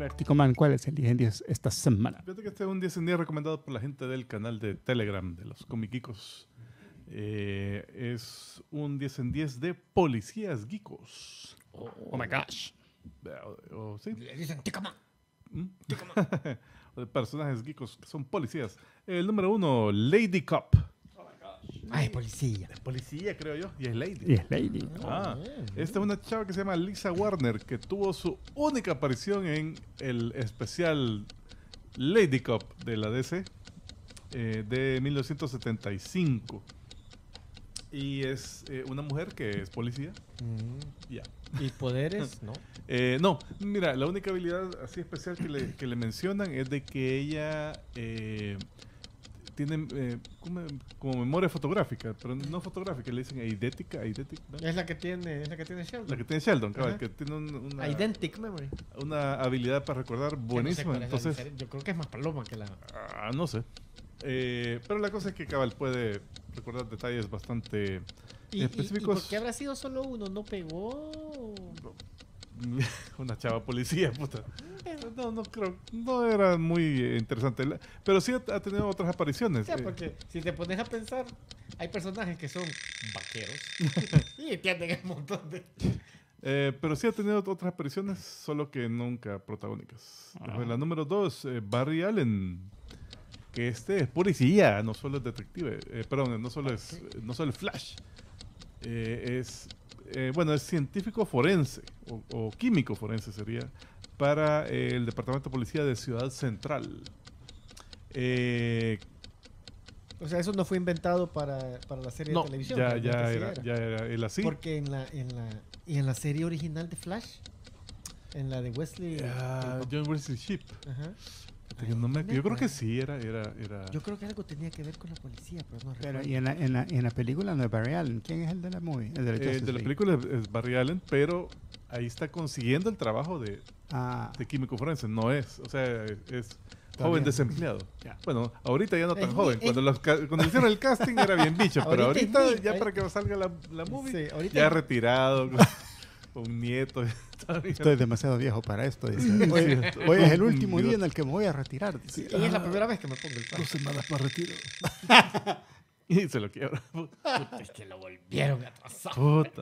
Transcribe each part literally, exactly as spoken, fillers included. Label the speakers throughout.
Speaker 1: ver, Ticoman, ¿cuál es el diez en diez esta semana?
Speaker 2: Fíjate que este es un diez en diez recomendado por la gente del canal de Telegram de los Comiquicos. Eh, es un diez en diez de policías geekos.
Speaker 1: Oh, oh my gosh.
Speaker 2: O, o, ¿sí?
Speaker 3: Le dicen Ticoman.
Speaker 2: ¿Mm? O de personajes geekos que son policías. El número uno, Lady Cop.
Speaker 3: Ay, policía.
Speaker 2: Es policía, creo yo. Y es Lady.
Speaker 1: Y es Lady.
Speaker 2: Ah, esta es una chava que se llama Lisa Warner, que tuvo su única aparición en el especial Lady Cop de la D C eh, de mil novecientos setenta y cinco. Y es eh, una mujer que es policía.
Speaker 3: Mm.
Speaker 2: Ya.
Speaker 3: ¿Y poderes? No.
Speaker 2: Eh, no, mira, la única habilidad así especial que le, que le mencionan es de que ella eh, tiene eh, como, como memoria fotográfica, pero no fotográfica, le dicen eidética, eidética, ¿no?
Speaker 3: Es la que tiene, es la que tiene Sheldon.
Speaker 2: La que tiene Sheldon, cabal,
Speaker 3: Ajá.
Speaker 2: que tiene un- una,
Speaker 3: Identic Memory.
Speaker 2: una habilidad para recordar buenísima.
Speaker 3: Que no sé cuál es la
Speaker 2: Entonces,
Speaker 3: diferencia. Yo creo que es más paloma que la...
Speaker 2: ah, no sé. Eh, pero la cosa es que cabal puede recordar detalles bastante
Speaker 3: ¿Y, y, y
Speaker 2: específicos.
Speaker 3: por qué habrá sido solo uno? ¿No pegó?
Speaker 2: Una chava policía, puta. No, no creo, no era muy eh, interesante. La- Pero sí ha, ha tenido otras apariciones.
Speaker 3: O sea,
Speaker 2: eh,
Speaker 3: porque si te pones a pensar, hay personajes que son vaqueros y entienden un montón de...
Speaker 2: eh, pero sí ha tenido otras apariciones, solo que nunca protagónicas.
Speaker 1: Ah.
Speaker 2: La número dos, eh, Barry Allen. Que este es policía, no solo es detective. Eh, perdón, no solo es, no solo es Flash. Eh, es, eh, bueno, es científico forense, o, o químico forense sería, para eh, el Departamento de Policía de Ciudad Central. Eh,
Speaker 3: O sea, eso no fue inventado para, para la serie
Speaker 2: no,
Speaker 3: de televisión.
Speaker 2: ya,
Speaker 3: realmente
Speaker 2: ya,
Speaker 3: sí
Speaker 2: era, ya era él así.
Speaker 3: Porque en la, en la, y en la serie original de Flash, en la de Wesley...
Speaker 2: Ah,
Speaker 3: eh,
Speaker 2: John Wesley Shipp.
Speaker 3: Ajá.
Speaker 2: Que no me-
Speaker 3: no me
Speaker 2: yo creo que
Speaker 3: acuerdo.
Speaker 2: sí, era, era, era.
Speaker 3: Yo creo que algo tenía que ver con la policía, pero no
Speaker 1: Pero
Speaker 3: recuerdo.
Speaker 1: y en la, en, la, en la película no es Barry Allen. ¿Quién es el de la movie? El de la,
Speaker 2: Eh,
Speaker 1: Justice
Speaker 2: de la
Speaker 1: League.
Speaker 2: película es, es Barry Allen, pero ahí está consiguiendo el trabajo de,
Speaker 1: Ah,
Speaker 2: de químico forense. No es, o sea, es, es
Speaker 1: Está
Speaker 2: joven
Speaker 1: bien.
Speaker 2: desempleado.
Speaker 1: Ya.
Speaker 2: Bueno, ahorita ya no tan
Speaker 3: Es-
Speaker 2: joven.
Speaker 3: es-
Speaker 2: Cuando, los ca- cuando hicieron el casting era bien bicho, pero
Speaker 3: Ahorita
Speaker 2: ahorita
Speaker 3: es-
Speaker 2: ya
Speaker 3: ahí-
Speaker 2: para que salga la, la movie,
Speaker 3: Sí, ahorita
Speaker 2: ya
Speaker 3: es-
Speaker 2: retirado, con, con un nieto. Está bien.
Speaker 1: estoy demasiado viejo para esto. Dice. Hoy, hoy es el último día en el que me voy a retirar. Dice.
Speaker 3: Y es la primera vez que me pongo el traje.
Speaker 2: Dos semanas para retiro. Y se lo quiebra.
Speaker 3: Puta, es que lo volvieron a atrasar.
Speaker 2: Puta.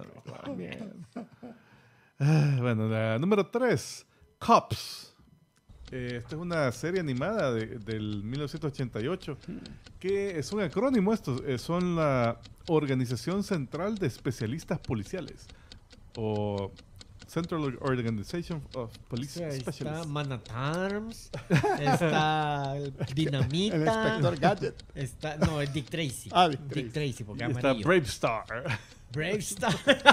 Speaker 2: Ah, bueno, la número tres, Cops. Eh, esta es una serie animada de- del mil novecientos ochenta y ocho que es un acrónimo esto, eh, son la Organización Central de Especialistas Policiales o Central Organization of
Speaker 3: O
Speaker 2: Police
Speaker 3: sea, ahí está
Speaker 2: Specialists.
Speaker 3: Man at Arms, está el Dinamita,
Speaker 1: El inspector Gadget.
Speaker 3: está, no, es Dick Tracy.
Speaker 1: Ah, Dick
Speaker 3: Dick Tracy,
Speaker 2: Y
Speaker 3: porque
Speaker 2: está
Speaker 3: amarillo.
Speaker 2: Brave Star.
Speaker 3: Brave Star.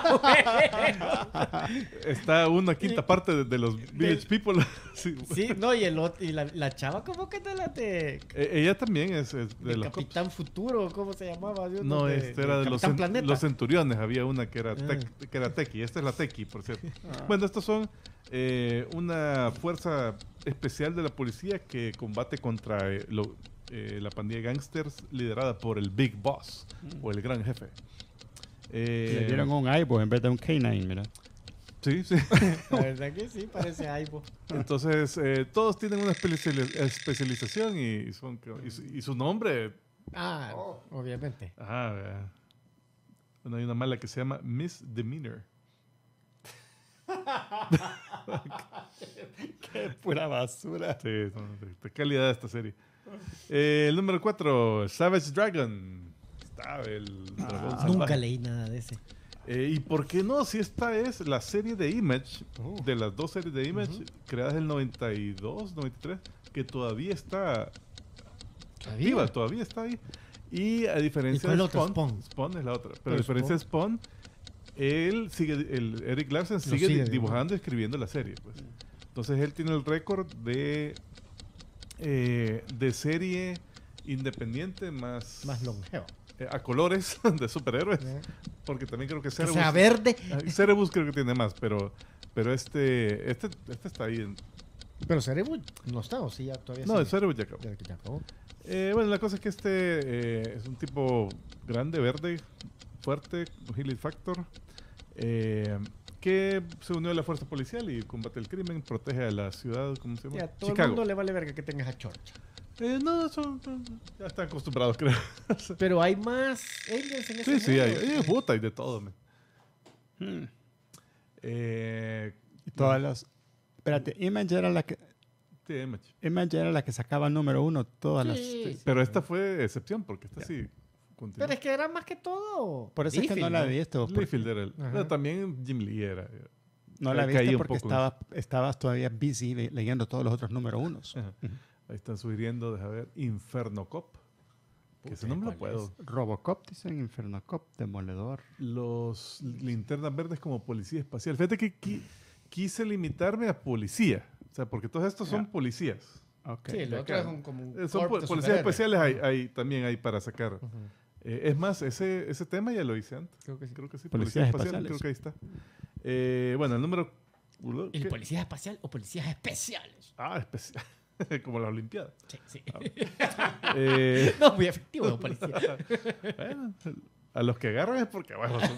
Speaker 2: Está una quinta parte de, de los Village People. Sí.
Speaker 3: Sí, no, y, el, ot- y la, la chava, ¿cómo que de la de,
Speaker 2: Eh, ella también es, es de
Speaker 3: de
Speaker 2: los Cops.
Speaker 3: Capitán Futuro? ¿Cómo se llamaba? Yo
Speaker 2: No,
Speaker 3: de-
Speaker 2: este era de los,
Speaker 3: Capitán
Speaker 2: cen-
Speaker 3: Planeta.
Speaker 2: los centuriones. Había una que era,
Speaker 3: Ah.
Speaker 2: tec- que era Tequi. Esta es la Tequi, por cierto.
Speaker 1: Ah.
Speaker 2: Bueno, estos son eh, una fuerza especial de la policía que combate contra eh, lo- eh, la pandilla de gangsters liderada por el Big Boss o el gran jefe. Eh,
Speaker 1: Le dieron un Aibo en vez de un K nueve, mira.
Speaker 2: Sí, sí.
Speaker 3: La verdad que sí, parece Aibo.
Speaker 2: Entonces, eh, todos tienen una especiali- especialización y, son, y, su, y su nombre.
Speaker 3: Ah, obviamente.
Speaker 2: Ajá, vea. Bueno, hay una mala que se llama Miss Demeanor.
Speaker 1: Qué pura basura.
Speaker 2: Sí, no, de, de calidad esta serie. Eh, el número cuatro, Savage Dragon. Está el dragón
Speaker 1: Ah,
Speaker 2: salvaje.
Speaker 3: Nunca leí nada de ese.
Speaker 2: Eh, ¿Y por qué no? Si esta es la serie de Image,
Speaker 1: Oh.
Speaker 2: de las dos series de Image,
Speaker 3: Ujú.
Speaker 2: creadas en el noventa y dos, noventa y tres, que todavía está
Speaker 3: ¿Todavía?
Speaker 2: activa, todavía está ahí. Y a diferencia
Speaker 3: cuál
Speaker 2: de
Speaker 3: otro?
Speaker 2: Spawn,
Speaker 3: Spawn.
Speaker 2: es la otra. Pero
Speaker 3: Pero
Speaker 2: a diferencia de Spawn, él sigue, el Eric Larsen sigue,
Speaker 3: sigue
Speaker 2: di-
Speaker 3: dibujando.
Speaker 2: dibujando y escribiendo la serie. Pues. Entonces él tiene el récord de, eh, de serie independiente más,
Speaker 3: Más longevo.
Speaker 2: eh, a colores de superhéroes.
Speaker 3: ¿eh?
Speaker 2: Porque también creo que
Speaker 3: Que
Speaker 2: Cerebus,
Speaker 3: sea verde.
Speaker 2: ah, Cerebus creo que tiene más, pero, pero este, este, este está ahí. En,
Speaker 3: Pero Cerebro no está, o sí, ya todavía
Speaker 2: no, el
Speaker 3: sigue?
Speaker 2: Cerebus ya acabó.
Speaker 3: Ya que ya acabó.
Speaker 2: Eh, bueno, la cosa es que este eh, es un tipo grande, verde, fuerte, con Healing Factor. Eh, que se unió a la fuerza policial y combate el crimen, protege a la ciudad, ¿cómo se llama?
Speaker 3: Ya, todo el
Speaker 2: Chicago.
Speaker 3: mundo le vale verga que tengas a Chorcha.
Speaker 2: Eh, no, son, ya están acostumbrados, creo.
Speaker 3: Pero hay más aliens en ese
Speaker 2: Sí, sí,
Speaker 3: mundo.
Speaker 2: hay, hay puta, hay de todo. Man.
Speaker 1: Hmm.
Speaker 2: Eh,
Speaker 1: Y todas las... Espérate, Image era la que...
Speaker 2: sí, Image.
Speaker 1: Image era la que sacaba número uno todas las...
Speaker 3: Sí,
Speaker 2: Pero esta fue excepción, porque esta
Speaker 1: Ya.
Speaker 2: sí continúa.
Speaker 3: pero es que era más que todo.
Speaker 1: Por eso es que no la he visto. porque
Speaker 2: Liefeld era el-
Speaker 3: Ajá.
Speaker 2: pero también Jim Lee era.
Speaker 1: No la
Speaker 2: Caí
Speaker 1: viste
Speaker 2: un
Speaker 1: porque
Speaker 2: poco en
Speaker 1: estabas, estabas todavía busy le- leyendo todos los otros número unos.
Speaker 2: Ajá. Ahí están sugiriendo, deja ver, Inferno Cop. Que
Speaker 3: Puta,
Speaker 2: ese no me lo
Speaker 3: ¿cuál
Speaker 2: puedo.
Speaker 1: Robocop, dicen, Inferno Cop, Demoledor.
Speaker 2: Los linternas verdes como policía espacial. Fíjate que qui- quise limitarme a policía. O sea, porque todos estos son
Speaker 1: Ya.
Speaker 2: policías.
Speaker 1: Okay.
Speaker 3: Sí, lo
Speaker 2: de
Speaker 3: otro
Speaker 2: acá.
Speaker 3: es un, como un
Speaker 2: Eh, son
Speaker 3: corp
Speaker 2: po-
Speaker 3: de
Speaker 2: policías
Speaker 3: superhéroes.
Speaker 2: especiales hay, hay- también hay para sacar.
Speaker 3: Ujú.
Speaker 2: Eh, es más, ese, ese tema ya lo hice antes.
Speaker 3: Creo que sí.
Speaker 2: Creo que sí.
Speaker 1: Policías
Speaker 2: Policía espacial,
Speaker 1: espaciales.
Speaker 2: creo que ahí está. Eh, bueno, el número...
Speaker 3: ¿El
Speaker 2: ¿qué?
Speaker 3: policía espacial o policías especiales?
Speaker 2: Ah, especial. Como las Olimpiadas.
Speaker 3: Sí, sí.
Speaker 2: Eh,
Speaker 3: No, muy efectivo los policías.
Speaker 2: bueno, a los que agarran es porque, bueno, son-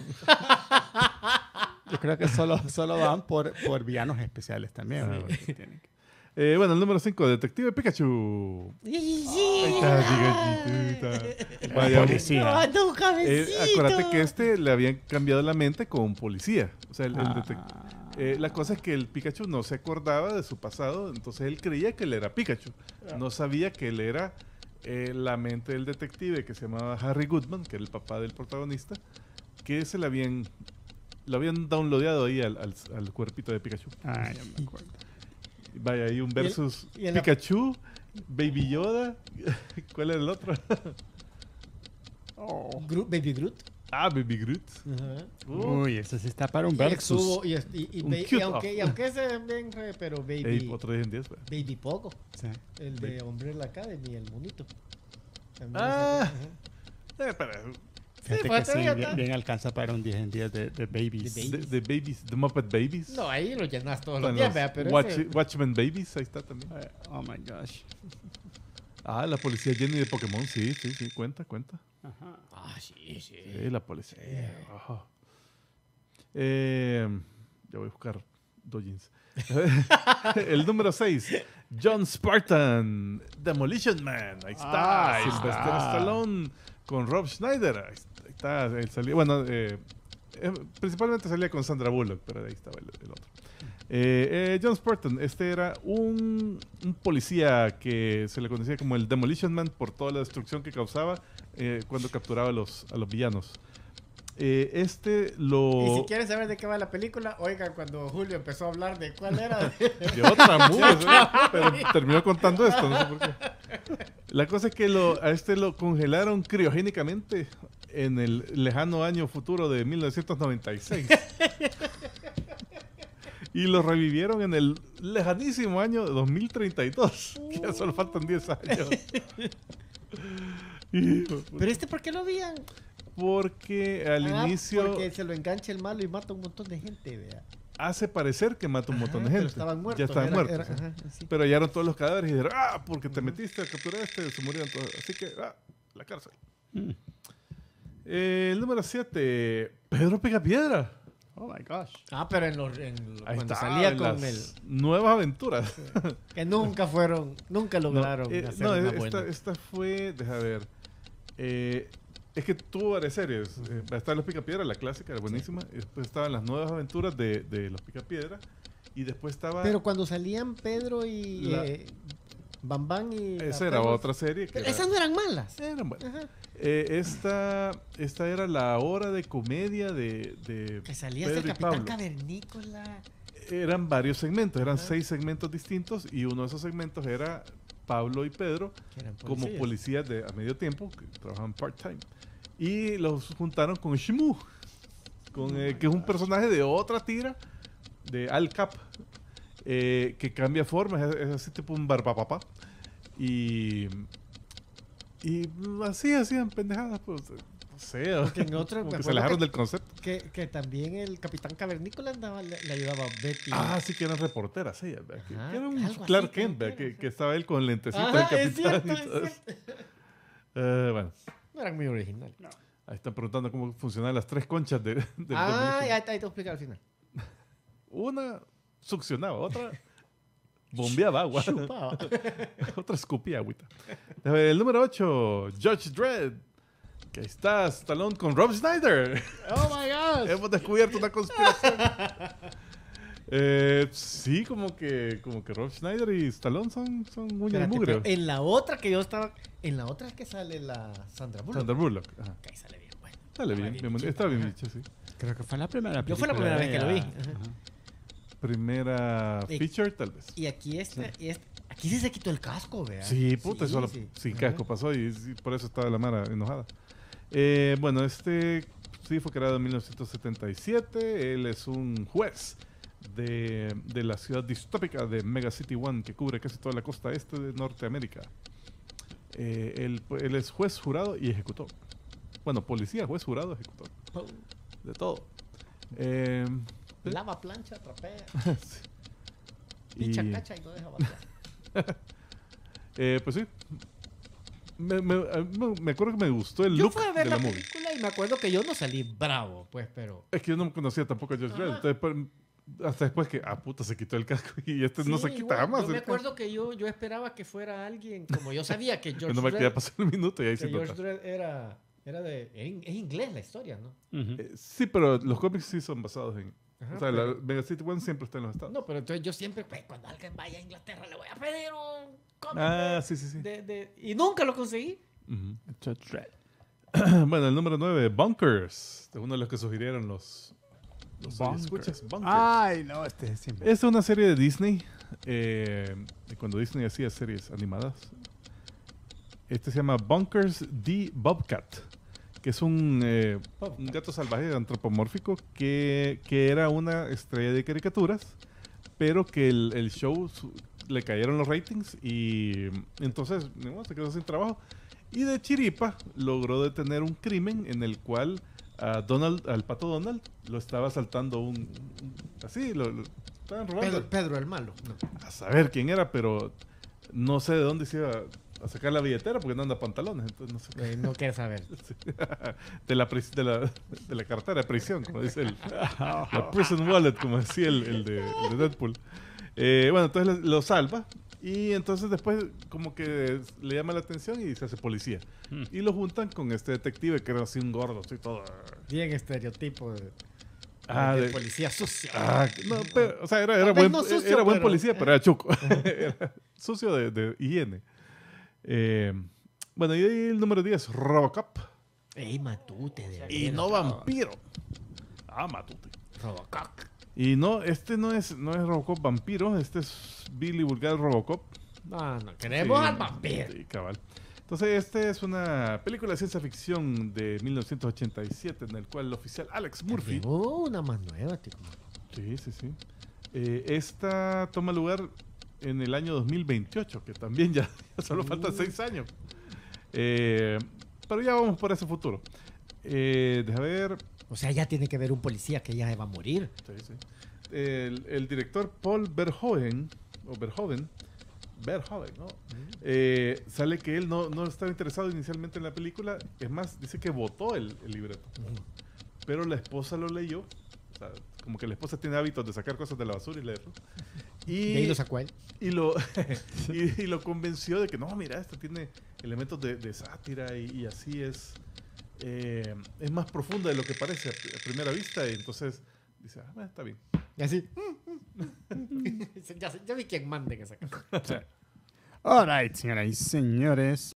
Speaker 1: Yo creo que solo, solo van por, por villanos especiales también.
Speaker 2: Sí.
Speaker 1: ¿no? Porque tienen que-
Speaker 2: Eh, bueno, el número cinco, Detective Pikachu. Ahí está, Pikachu. Vaya,
Speaker 1: Policía.
Speaker 3: ¡No, un
Speaker 2: eh,
Speaker 3: cabecito!
Speaker 2: acuérdate que este le habían cambiado la mente con un policía. O sea, el, el
Speaker 1: Ah.
Speaker 2: detec- eh, la cosa es que el Pikachu no se acordaba de su pasado, entonces él creía que él era Pikachu. No sabía que él era eh, la mente del detective que se llamaba Harry Goodman, que era el papá del protagonista, que se le habían, lo habían downloadeado ahí al, al- al cuerpito de Pikachu.
Speaker 1: Ah, ya me acuerdo.
Speaker 2: Vaya, hay un
Speaker 3: el-
Speaker 2: versus
Speaker 3: y en la-
Speaker 2: Pikachu, Baby Yoda. ¿Cuál era el otro?
Speaker 1: Oh.
Speaker 3: Groot- Baby Groot.
Speaker 2: Ah, Baby Groot.
Speaker 3: Ajá.
Speaker 2: Uh,
Speaker 1: Uy, ese sí está para un
Speaker 3: Y el
Speaker 1: versus.
Speaker 3: Subo, y, y, y,
Speaker 2: Un
Speaker 3: ba- y
Speaker 2: cute
Speaker 3: aunque,
Speaker 2: off.
Speaker 3: y aunque ese bien, eh, pero Baby,
Speaker 2: ey, otro diez en diez. pues.
Speaker 3: Baby Pogo,
Speaker 1: Sí.
Speaker 3: el de Umbrella Academy, el monito. También
Speaker 2: Ah.
Speaker 3: ese- ajá.
Speaker 2: Eh, pero,
Speaker 1: Fíjate
Speaker 3: pues,
Speaker 1: que sí,
Speaker 3: todavía
Speaker 1: bien,
Speaker 3: está.
Speaker 1: bien alcanza para un diez en diez de, de babies.
Speaker 3: De
Speaker 2: de, de Babies, The Muppet Babies.
Speaker 3: No, ahí lo llenas todos los
Speaker 2: Bueno,
Speaker 3: días, vea, pero
Speaker 2: Watch-
Speaker 3: ese-
Speaker 2: Watchmen Babies, ahí está también.
Speaker 1: Eh, Oh my gosh.
Speaker 2: Ah, la policía Jenny de Pokémon, sí, sí, sí, cuenta, cuenta.
Speaker 1: Ajá.
Speaker 3: Ah, sí, sí.
Speaker 2: Sí, la policía. Ajá. Eh, ya voy a buscar dojins. El número seis, John Spartan, Demolition Man. Ahí está,
Speaker 1: Ah, ahí
Speaker 2: Sylvester
Speaker 1: está.
Speaker 2: Stallone con Rob Schneider. Ahí está, ahí está, él salía, bueno, eh, eh, principalmente salía con Sandra Bullock, pero ahí estaba el, el otro. Eh, eh, John Spartan, este era un, un policía que se le conocía como el Demolition Man por toda la destrucción que causaba eh, cuando capturaba a los, a los villanos. Eh, este lo...
Speaker 3: Y si quieren saber de qué va la película, oigan cuando Julio empezó a hablar de cuál era.
Speaker 2: De otra movie, ¿sabes? Pero terminó contando esto, no sé por qué. La cosa es que lo, a este lo congelaron criogénicamente en el lejano año futuro de mil novecientos noventa y seis. Y lo revivieron en el lejanísimo año de dos mil treinta y dos. Que ya solo faltan diez años. Y-
Speaker 3: Pero este, ¿por qué lo habían?
Speaker 2: porque al
Speaker 3: Ah,
Speaker 2: inicio
Speaker 3: Porque se lo engancha el malo y mata a un montón de gente, vea.
Speaker 2: hace parecer que mata un montón de
Speaker 3: Ajá,
Speaker 2: gente.
Speaker 3: pero estaban muertos.
Speaker 2: Ya estaban
Speaker 3: era-
Speaker 2: muertos.
Speaker 3: era-
Speaker 2: sí.
Speaker 3: ajá, sí.
Speaker 2: Pero hallaron todos los cadáveres y dijeron, ah, porque te metiste a capturar a este, se murieron todos. Así que, ah, la cárcel.
Speaker 1: Mm.
Speaker 2: Eh, el número siete, Pedro Picapiedra.
Speaker 1: Oh my gosh.
Speaker 3: Ah, pero en los, en los-
Speaker 2: Ahí
Speaker 3: cuando
Speaker 2: está,
Speaker 3: salía
Speaker 2: en
Speaker 3: con
Speaker 2: las
Speaker 3: el...
Speaker 2: nuevas aventuras.
Speaker 3: Que nunca fueron, nunca lograron
Speaker 2: no, eh,
Speaker 3: hacer
Speaker 2: no,
Speaker 3: una
Speaker 2: esta,
Speaker 3: buena.
Speaker 2: esta fue, deja ver. Eh, es que tuvo varias series. Eh, está Los Picapiedra, la clásica, era buenísima. Y después estaban las nuevas aventuras de, de Los Picapiedra. Y después estaba...
Speaker 3: Pero cuando salían Pedro y
Speaker 2: La-
Speaker 3: eh, Bambán y... la
Speaker 2: esa era
Speaker 3: Pedro-
Speaker 2: otra serie. Que
Speaker 3: Pero
Speaker 2: era-
Speaker 3: esas no eran malas.
Speaker 2: eran buenas.
Speaker 3: Ajá.
Speaker 2: Eh, esta, esta era la hora de comedia de, de
Speaker 3: Que salía
Speaker 2: Pedro
Speaker 3: ese
Speaker 2: y
Speaker 3: Capitán
Speaker 2: Pablo.
Speaker 3: Cavernícola.
Speaker 2: Eran varios segmentos, eran
Speaker 3: Ajá.
Speaker 2: seis segmentos distintos y uno de esos segmentos era Pablo y Pedro
Speaker 3: Que eran
Speaker 2: como
Speaker 3: policías.
Speaker 2: policías de, a medio tiempo, que trabajaban part-time. Y los juntaron con Shmoo, con, eh, que es un personaje de otra tira, de Al Cap, eh, que cambia forma, es, es así tipo un barbapapá. Y, y así hacían pendejadas, pues, no sé,
Speaker 3: Porque en otro,
Speaker 2: como
Speaker 3: me
Speaker 2: que se
Speaker 3: acuerdo
Speaker 2: alejaron
Speaker 3: que-
Speaker 2: del concepto.
Speaker 3: Que, que también el Capitán Cavernícola andaba, le, le ayudaba a Betty.
Speaker 2: Ah, sí que eran reporteras ellas, ¿verdad? Que,
Speaker 3: Ajá,
Speaker 2: que era un
Speaker 3: algo así,
Speaker 2: Clark
Speaker 3: creo
Speaker 2: Kent,
Speaker 3: que
Speaker 2: ¿verdad?
Speaker 3: era,
Speaker 2: Que,
Speaker 3: sí.
Speaker 2: que estaba él con lentecito
Speaker 3: Ajá,
Speaker 2: del
Speaker 3: es
Speaker 2: capitán
Speaker 3: cierto,
Speaker 2: y
Speaker 3: es
Speaker 2: todo eso.
Speaker 3: cierto.
Speaker 2: Eh, bueno,
Speaker 3: No eran muy originales.
Speaker 2: ahí están preguntando cómo funcionan las tres conchas de, del
Speaker 3: Ah,
Speaker 2: Demolition.
Speaker 3: ya ahí te voy a explicar al final.
Speaker 2: Una succionaba, otra bombeaba agua.
Speaker 3: Chupaba.
Speaker 2: Otra escupía agüita. El número ocho, Judge Dredd. Que ahí está Stallone con Rob Schneider.
Speaker 3: Oh my God.
Speaker 2: Hemos descubierto una conspiración. eh, sí, como que, como que Rob Schneider y Stallone son, son uña y
Speaker 3: Espérate,
Speaker 2: mugre.
Speaker 3: pero en la otra que yo estaba. En la otra es que sale la Sandra Bullock.
Speaker 2: Sandra Bullock. Ajá.
Speaker 3: Que ahí sale bien, bueno.
Speaker 2: Dale bien, bien, bien, está bien dicho, sí.
Speaker 1: Creo que fue la primera
Speaker 3: Yo fue la
Speaker 1: película
Speaker 3: primera
Speaker 1: de
Speaker 3: vez que lo vi.
Speaker 1: ella.
Speaker 3: Ajá.
Speaker 2: Primera
Speaker 3: Y-
Speaker 2: feature, tal vez.
Speaker 3: Y aquí esta, y esta- aquí sí se quitó el casco, ¿verdad?
Speaker 2: Sí, puta,
Speaker 3: Sí,
Speaker 2: eso lo-
Speaker 3: sí.
Speaker 2: sin
Speaker 3: Ajá.
Speaker 2: casco pasó y, y por eso estaba la Mara enojada. Eh, bueno, este sí fue creado en mil novecientos setenta y siete. Él es un juez de, de la ciudad distópica de Mega City One, que cubre casi toda la costa este de Norteamérica. Eh, él, él es juez, jurado y ejecutor. Bueno, policía, juez, jurado, ejecutor.
Speaker 3: Pum.
Speaker 2: De todo. Eh,
Speaker 3: Lava, plancha, trapea,
Speaker 2: sí.
Speaker 3: picha,
Speaker 2: Y-
Speaker 3: cacha y no deja batear.
Speaker 2: eh, pues sí. Me, me- a mí me- me acuerdo que me gustó el
Speaker 3: Yo
Speaker 2: look
Speaker 3: fui a ver
Speaker 2: de
Speaker 3: la
Speaker 2: la movie.
Speaker 3: película y me acuerdo que yo no salí bravo, pues, pero...
Speaker 2: Es que yo no conocía tampoco a Josh Dredd.
Speaker 3: Ajá.
Speaker 2: Entonces, pues, hasta después que, ah, puta, se quitó el casco y este no
Speaker 3: Sí,
Speaker 2: se quita
Speaker 3: igual,
Speaker 2: jamás.
Speaker 3: Yo me
Speaker 2: el casco.
Speaker 3: acuerdo que yo, yo esperaba que fuera alguien, como yo sabía que George
Speaker 2: No me quería
Speaker 3: Dredd,
Speaker 2: pasar el minuto y ahí se
Speaker 3: que George
Speaker 2: nota.
Speaker 3: Dredd era, era de... era in- Es inglés la historia, ¿no?
Speaker 1: Ujú.
Speaker 2: Eh, sí, pero los cómics sí son basados en...
Speaker 3: Ajá,
Speaker 2: o sea,
Speaker 3: pero-
Speaker 2: la Mega City One siempre está en los Estados.
Speaker 3: No, pero entonces yo siempre, pues, cuando alguien vaya a Inglaterra, le voy a pedir un cómic
Speaker 2: Ah, sí, sí, sí.
Speaker 3: de, de- y nunca lo conseguí.
Speaker 2: Ujú.
Speaker 1: Judge Dredd.
Speaker 2: Bueno, el número nueve, Bunkers. De uno de los que sugirieron los... los
Speaker 1: Bunkers.
Speaker 2: escuchas, Bunkers.
Speaker 1: Ay, no, este es siempre.
Speaker 2: Es una serie de Disney. eh, de cuando Disney hacía series animadas. Este se llama Bunkers the Bobcat. Que es un, eh, un gato salvaje antropomórfico que, que era una estrella de caricaturas. Pero que el, el show su- le cayeron los ratings. Y entonces ni modo, se quedó sin trabajo. Y de chiripa logró detener un crimen en el cual a Donald, al pato Donald lo estaba asaltando un, un- así, lo, lo estaban robando.
Speaker 3: Pedro, Pedro el malo. No.
Speaker 2: A saber quién era, pero no sé de dónde se iba a sacar la billetera porque no anda pantalones, entonces no sé.
Speaker 3: Eh, no quiere saber.
Speaker 2: de, la, pris- de, la, de la cartera de prisión, como dice el la prison wallet, como decía el, el de, el de Deadpool. Eh, bueno, entonces lo, lo salva y entonces después como que le llama la atención y se hace policía.
Speaker 1: Hmm.
Speaker 2: Y lo juntan con este detective que era así un gordo, así todo...
Speaker 3: Bien estereotipo de,
Speaker 2: Ah,
Speaker 3: de
Speaker 2: de-
Speaker 3: policía sucio.
Speaker 2: Ah, no, pero, o sea, era, era
Speaker 3: Tal vez
Speaker 2: buen,
Speaker 3: no sucio,
Speaker 2: era buen
Speaker 3: pero-
Speaker 2: policía, pero era chuco. Era sucio de, de higiene. Eh, bueno, y ahí el número diez, Robocop.
Speaker 3: Ey, matute de
Speaker 2: Y no vampiro. Ah, matute.
Speaker 3: Robocop.
Speaker 2: Y no, este no es, no es Robocop vampiro, este es Billy Vulgar Robocop.
Speaker 3: No, no, queremos
Speaker 2: Sí,
Speaker 3: al vampiro.
Speaker 2: sí, cabal. Entonces, este es una película de ciencia ficción de mil novecientos ochenta y siete en el cual el oficial Alex Murphy...
Speaker 3: Llegó una más nueva, tío.
Speaker 2: Sí, sí, sí. Eh, esta toma lugar en el año dos mil veintiocho, que también ya, ya solo faltan
Speaker 3: Uh.
Speaker 2: seis años. Eh, pero ya vamos por ese futuro. Eh, deja ver.
Speaker 3: O sea, ya tiene que ver un policía que ya va a morir.
Speaker 2: Sí, sí. El, el director Paul Verhoeven, o Verhoeven, Verhoeven, ¿no? Eh, sale que él no, no estaba interesado inicialmente en la película. Es más, dice que votó el, el libreto. Pero la esposa lo leyó. O sea, como que la esposa tiene hábitos de sacar cosas de la basura y leerlo. Y,
Speaker 3: De ahí lo sacó él.
Speaker 2: y lo, y, y lo convenció de que no, mira, esto tiene elementos de, de sátira y, y así es. eh, es más profunda de lo que parece a, a primera vista. Y entonces dice, ah, bueno, está bien.
Speaker 3: Y así. ya, ya vi quién mande que sacar.
Speaker 1: Alright, señoras y señores.